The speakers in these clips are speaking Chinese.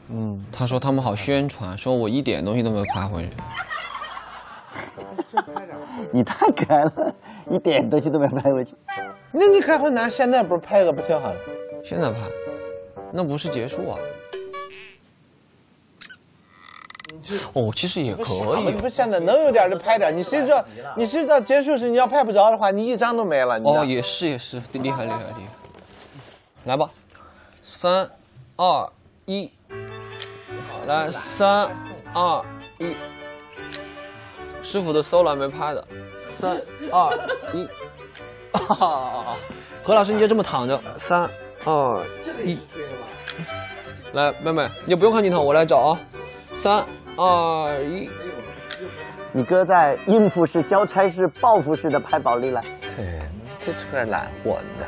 他说他们好宣传，说我一点东西都没有拍回去。 你太可爱了，一点东西都没拍回去。 那你看湖南现在不是拍个不挺好的？ 现在拍，那不是结束啊？哦，其实也可以。 你不现在能有点就拍点，你谁知道结束时你要拍不着的话，你一张都没了。 哦，也是，厉害。来吧，3、2、1，来3、2、1。师傅的 solo 还没拍的，3、2、1。何老师，你就这么躺着，3、2、1。来，妹妹，你不用看镜头，我来找啊。3、2、1。 你哥在应付式、交差式、报复式的拍保利来。 对，这是个懒货的。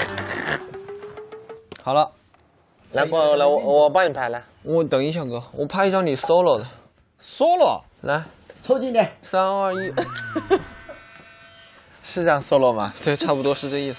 好了， 来，我帮你拍来。 我等一下哥，我拍一张你 solo 的 solo， 来， 凑近点。 3、2、1。 是这样 solo 吗？ 对，差不多是这意思。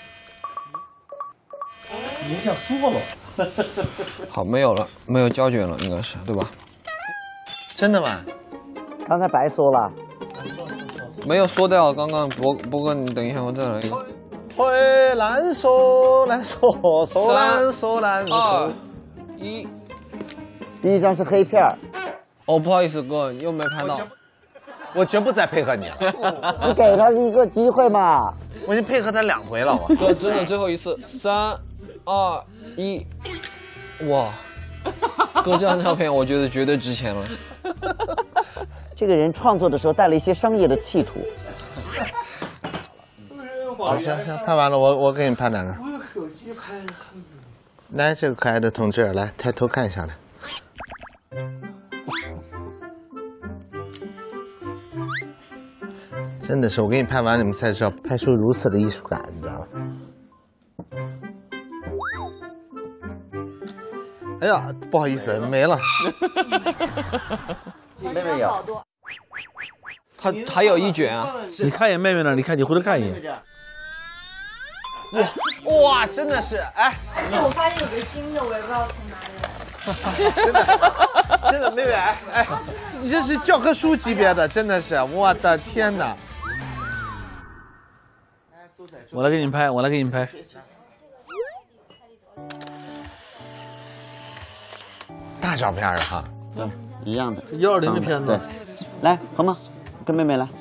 你想 solo？ 好，没有了，没有胶卷了，应该是对吧？ 真的吗？ 刚才白缩了。 没有缩掉，刚刚博哥，你等一下，我再来一个。 会难说，难说难说。 3、2、1。 第一张是黑片儿。 哦，不好意思哥，又没拍到。 我绝不再配合你了。 你给他一个机会嘛。 我已经配合他2回了，我。 哥，真的最后一次，3、2、1。哇，哥这张照片我觉得绝对值钱了。 这个人创作的时候带了一些商业的企图。 好，行，拍完了，我给你拍2个。我有手机拍的。来，这个可爱的同志，来抬头看一下来。真的是，我给你拍完，你们才知道拍出如此的艺术感，你知道吗？哎呀，不好意思，没了。 妹妹有。 他还有1卷啊！ 你看一眼妹妹呢？你看，你回头看一眼。 哇，真的是，哎！ 而且我发现有个新的，我也不知道从哪里来。 真的，妹妹，哎，你这是教科书级别的，真的是，我的天哪！ 我来给你拍，我来给你拍。 大照片哈。 对，一样的。 120的片子。 对，来，好吗？跟妹妹来。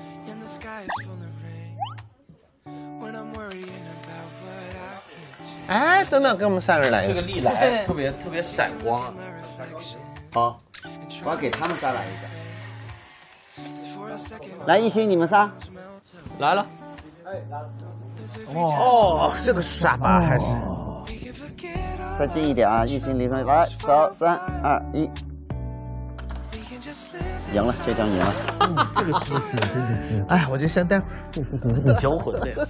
哎，等等，给我们3个人来一个。 这个历来特别闪光啊。 好，我要给他们仨来一个。来，一心，你们仨来了。 哦，这个沙发还是。 再近一点啊！一心离开，来，走，3、2、1。赢了，这张赢了。 这个是真的是。 哎，我就先待会儿。 销魂的。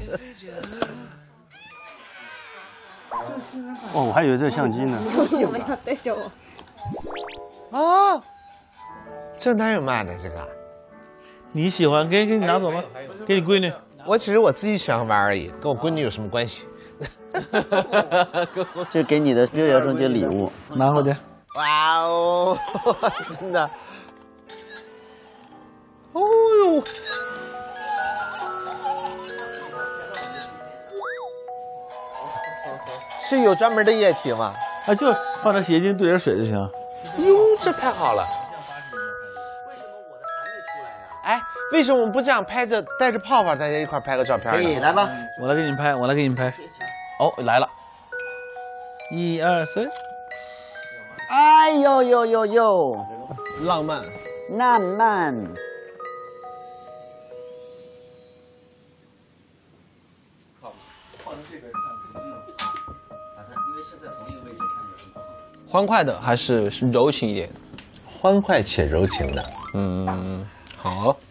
哦，我还以为这相机呢。 为什么要对着我？ 哦，这哪有卖的这个？ 你喜欢，给你拿走吧，给你闺女。 我只是我自己喜欢玩而已，跟我闺女有什么关系？ 这给你的6月中秋礼物， 拿回去。 哇哦，真的。哦呦！是有专门的液体吗？ 啊，就放点洗洁精，兑点水就行。 哟，这太好了！为什么我的还没出来呀？哎，为什么我们不这样拍着带着泡泡，大家一块拍个照片呢？ 可以，来吧， 我来给你拍，我来给你拍。 哦，来了。 1、2、3。 哎呦呦呦呦， 浪漫， 浪漫。 欢快的还是柔情一点？ 欢快且柔情的。 好。